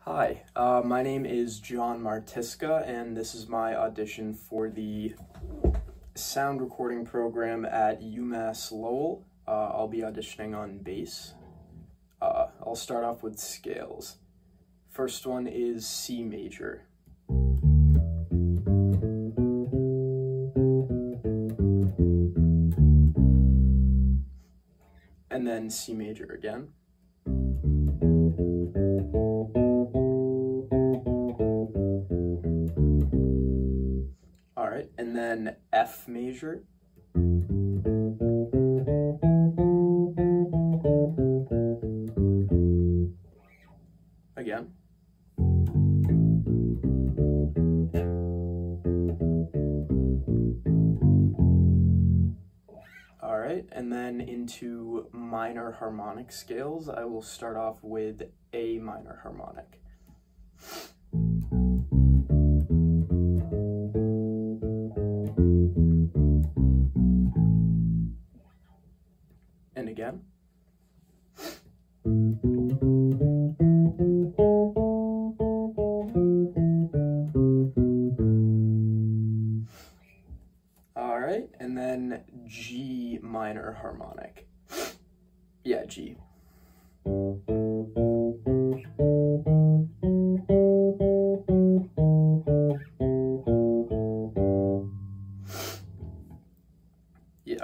Hi, my name is John Martiska, and this is my audition for the sound recording program at UMass Lowell. I'll be auditioning on bass. I'll start off with scales. First one is C major. And then C major again. All right, and then F major. Again. All right, and then into minor harmonic scales, I will start off with A minor harmonic. And again. All right, and then G minor harmonic. Yeah, G. Yeah.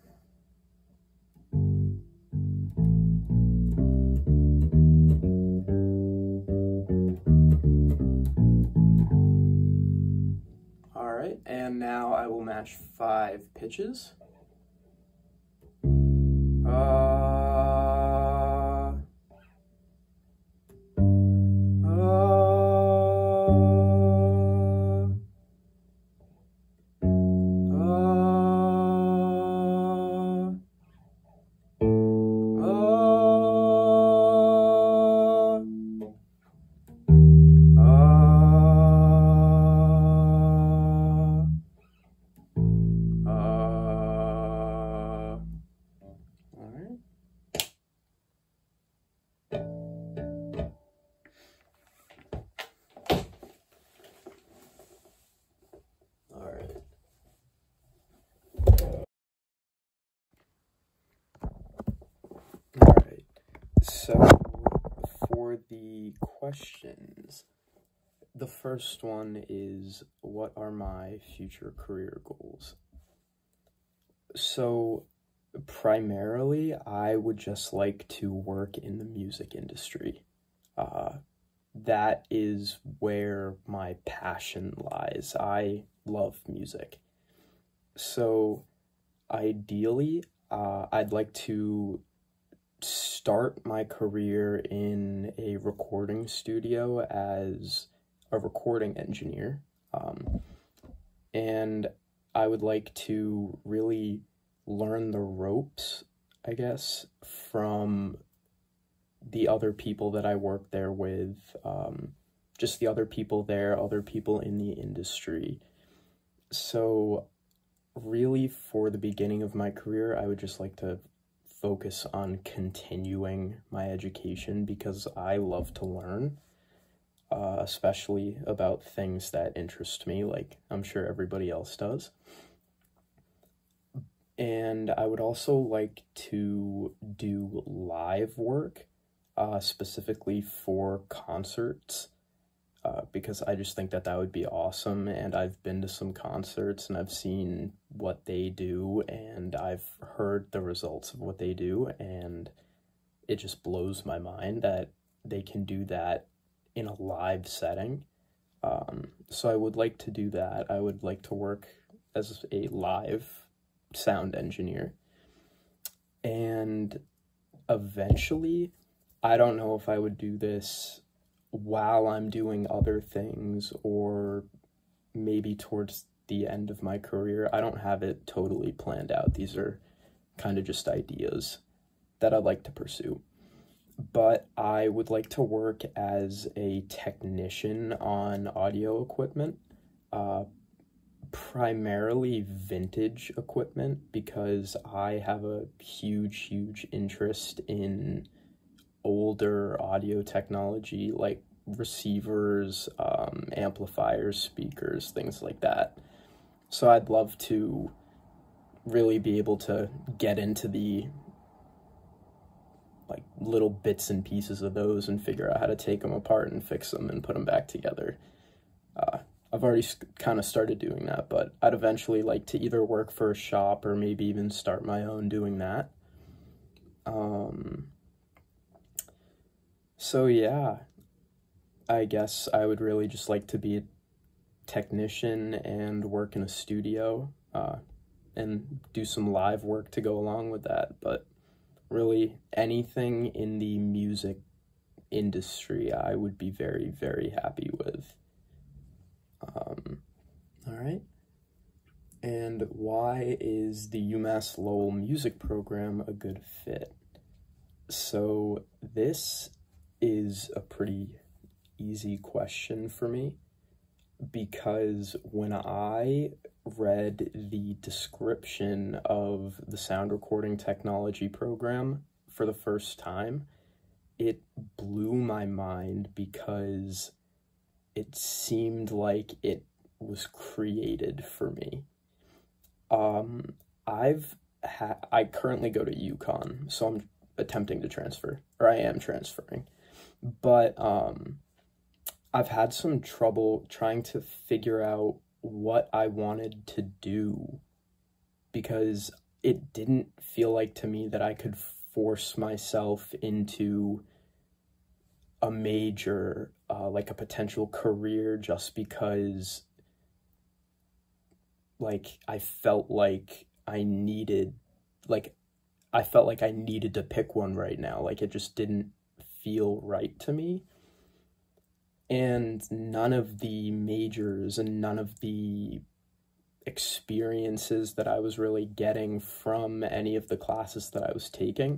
All right, and now I will match 5 pitches. Alright, so for the questions, the first one is, what are my future career goals? So, primarily, I would just like to work in the music industry. That is where my passion lies. I love music. So, ideally, I'd like to start my career in a recording studio as a recording engineer. And I would like to really learn the ropes, I guess, from the other people that I work there with, just the other people there, other people in the industry. So really, for the beginning of my career, I would just like to focus on continuing my education because I love to learn, especially about things that interest me, like I'm sure everybody else does. And I would also like to do live work, specifically for concerts, because I just think that that would be awesome, and I've been to some concerts, and I've seen what they do, and I've heard the results of what they do, and it just blows my mind that they can do that in a live setting. So I would like to do that. I would like to work as a live sound engineer. And eventually, I don't know if I would do this while I'm doing other things or maybe towards the end of my career. I don't have it totally planned out. These are kind of just ideas that I'd like to pursue. But I would like to work as a technician on audio equipment, primarily vintage equipment, because I have a huge interest in older audio technology, like receivers, amplifiers, speakers, things like that. So I'd love to really be able to get into the like little bits and pieces of those and figure out how to take them apart and fix them and put them back together. I've already kind of started doing that, but I'd eventually like to either work for a shop or maybe even start my own doing that. So yeah, I guess I would really just like to be a technician and work in a studio, and do some live work to go along with that. But really, anything in the music industry, I would be very, very happy with. All right. And why is the UMass Lowell music program a good fit? So this is a pretty easy question for me, because when I read the description of the sound recording technology program for the first time, it blew my mind because it seemed like it was created for me. I currently go to UConn, so I'm attempting to transfer, or I am transferring, but I've had some trouble trying to figure out what I wanted to do, because it didn't feel like to me that I could force myself into a major, like a potential career, just because like I felt like I needed to pick one right now. Like it just didn't feel right to me. And none of the majors and none of the experiences that I was really getting from any of the classes that I was taking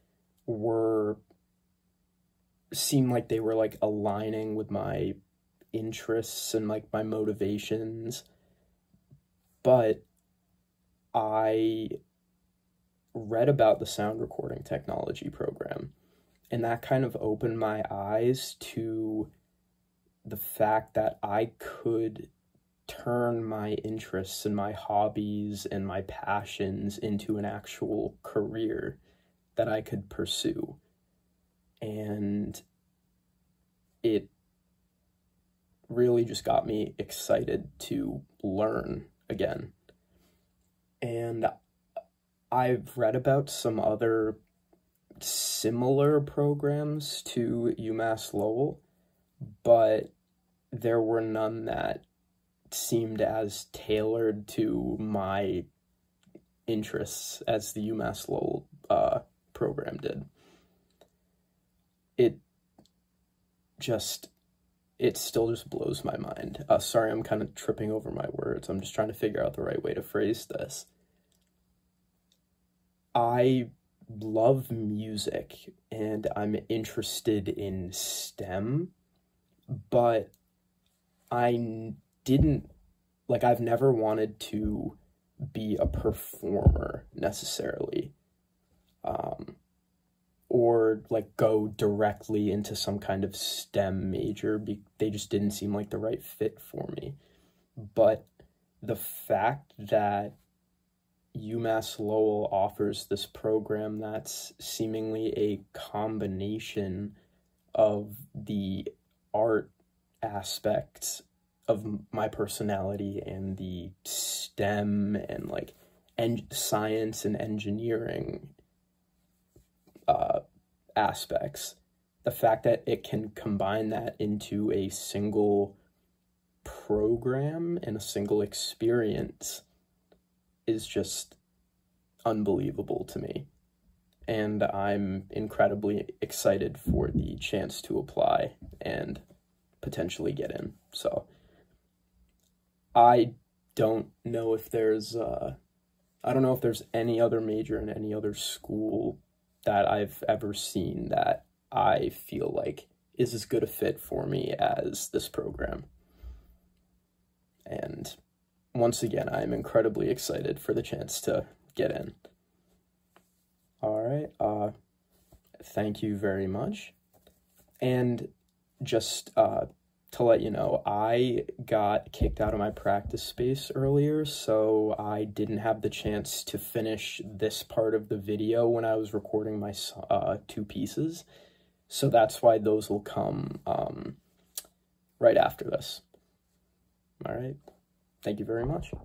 seemed like they were like aligning with my interests and like my motivations. But I read about the sound recording technology program, and that kind of opened my eyes to the fact that I could turn my interests and my hobbies and my passions into an actual career that I could pursue. And it really just got me excited to learn again. And I've read about some other similar programs to UMass Lowell, but there were none that seemed as tailored to my interests as the UMass Lowell program did. It still just blows my mind. Sorry, I'm kind of tripping over my words. I'm just trying to figure out the right way to phrase this. I love music and I'm interested in STEM, but I've never wanted to be a performer necessarily, or like go directly into some kind of STEM major. They just didn't seem like the right fit for me. But the fact that UMass Lowell offers this program that's seemingly a combination of the art aspects of my personality and the STEM and like science and engineering aspects, the fact that it can combine that into a single program and a single experience is just unbelievable to me. And I'm incredibly excited for the chance to apply and potentially get in. So I don't know if there's any other major in any other school that I've ever seen that I feel like is as good a fit for me as this program. And once again, I'm incredibly excited for the chance to get in. All right, thank you very much. And just to let you know, I got kicked out of my practice space earlier, so I didn't have the chance to finish this part of the video when I was recording my 2 pieces. So that's why those will come right after this. All right. Thank you very much.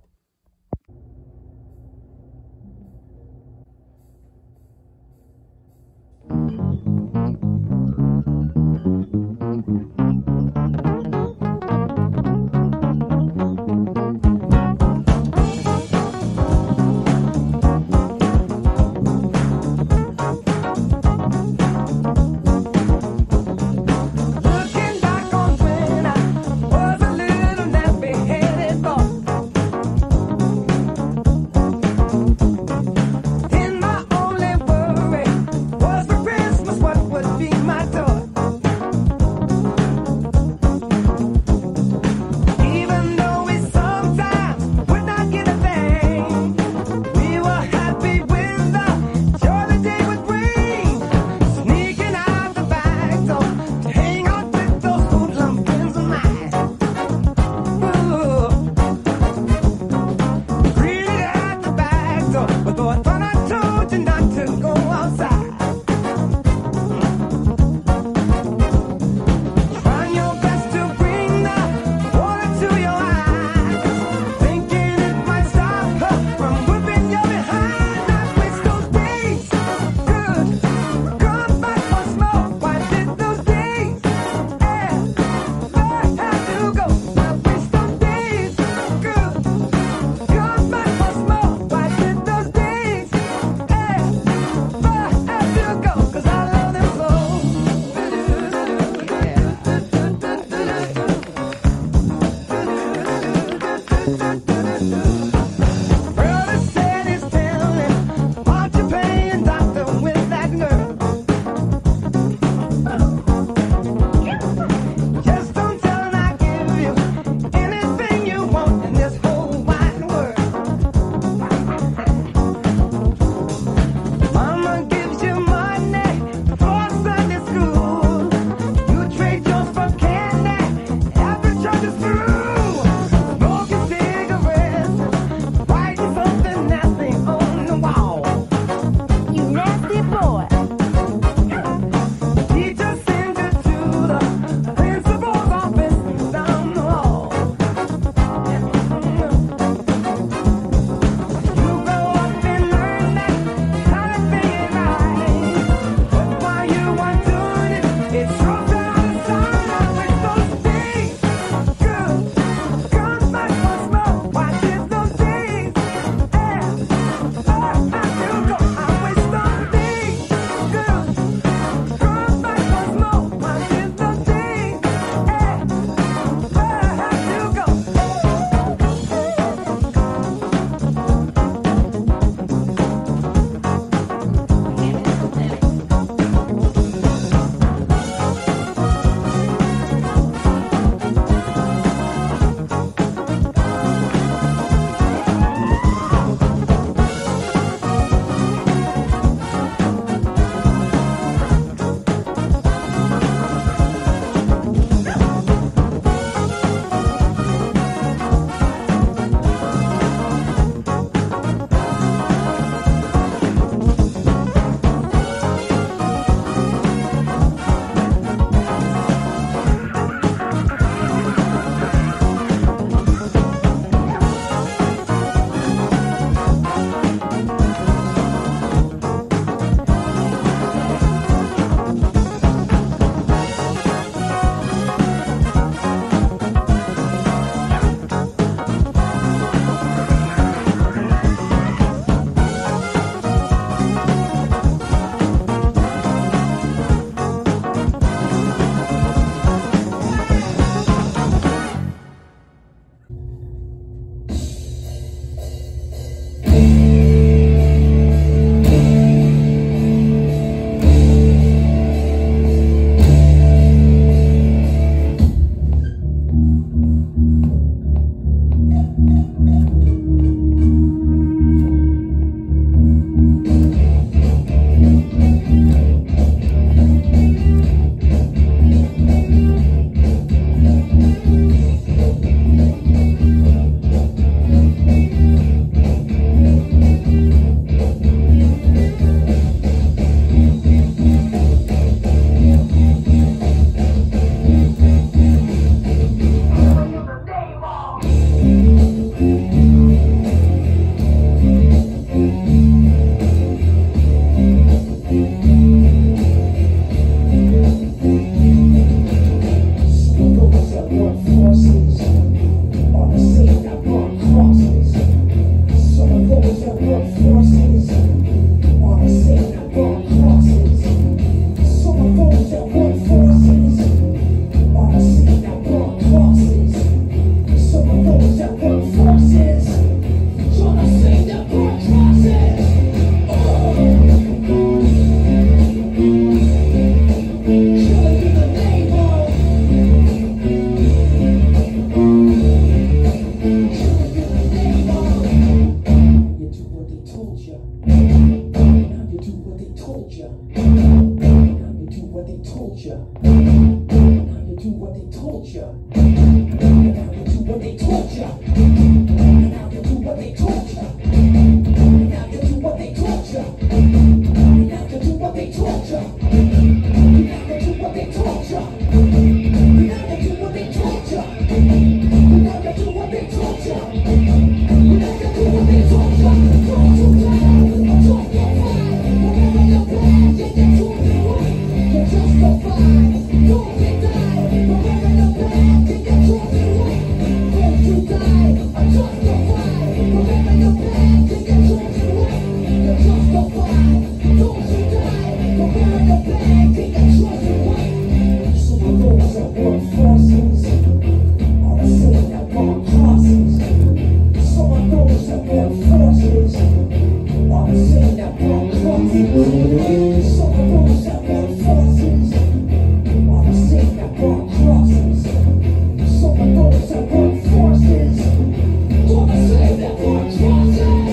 you. And now you do what they told you. And now you do what they told you. And now you do what they told you. And now you do what they told you. And now you do what they told you. And now you do what they told you. And now you do what they told you. And now you do what they told you. Don't you die, or don't get fired. Remember your past, and you're doing it right. You're justified. Don't get died. Remember your past, and you're doing it right. Don't you die, or justified. Remember your past, and you're doing it right. You're justified. Don't you die. Remember your past, and you're doing it right. Some of those that work forces are the same that walk crosses. Some of those that work forces are the same that walk crosses. Some of those that work forces are the same that walk crosses. Some of those that work forces are the same that walk crosses.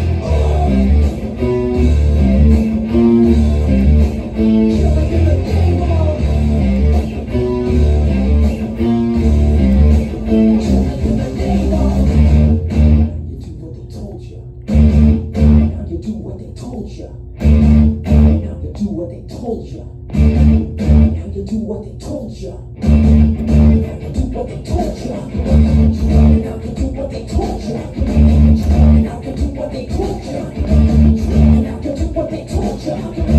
Killing in the name of. Killing in the name of. Now you do what they told you. Now you do what they told you. Now you do what they told you. Now you do what they told you. Now you do what they told you. Now you do what they told you. Now you do what they told you.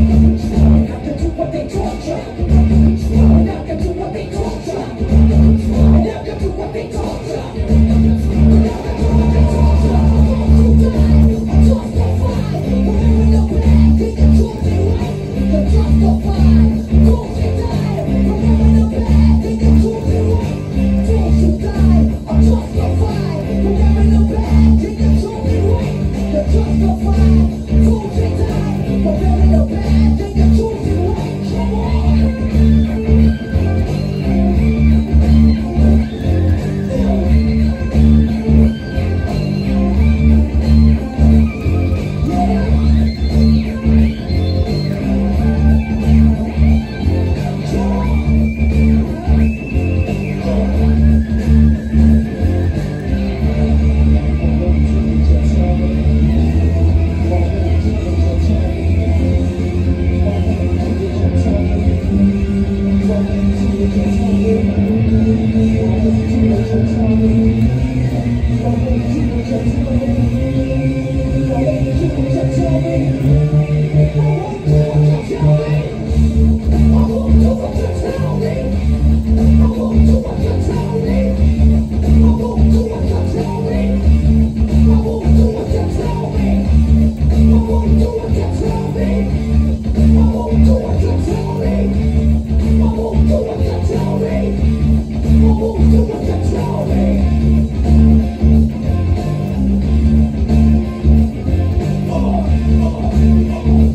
Now you do what they told you. Now you do what they told you. Now you do what they told you. Oh,